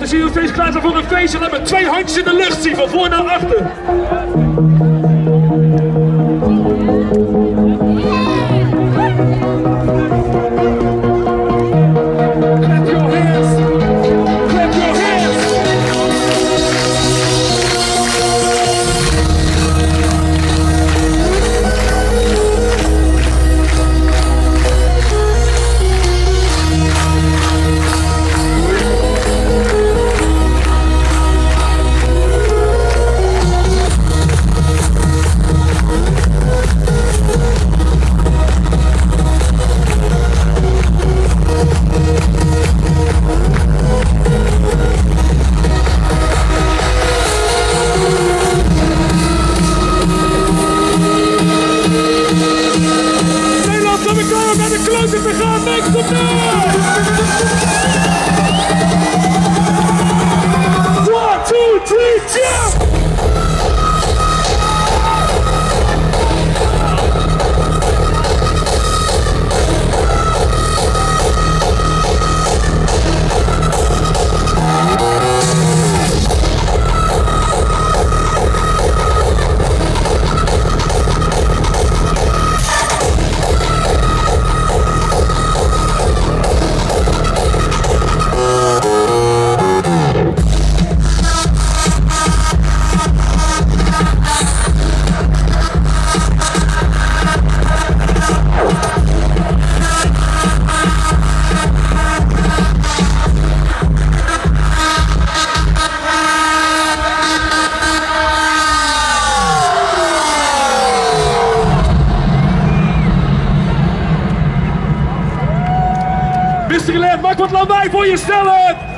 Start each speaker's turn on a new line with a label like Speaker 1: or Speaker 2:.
Speaker 1: Als jullie nog steeds klaar zijn voor een feestje, laat me 2 handjes in de lucht zien, van voor naar achter. Clap your hands. Clap your hands. We gaan niks op de 1, 2, 3, jump! Mr. Gelet, maak wat lawaai voor je stellen!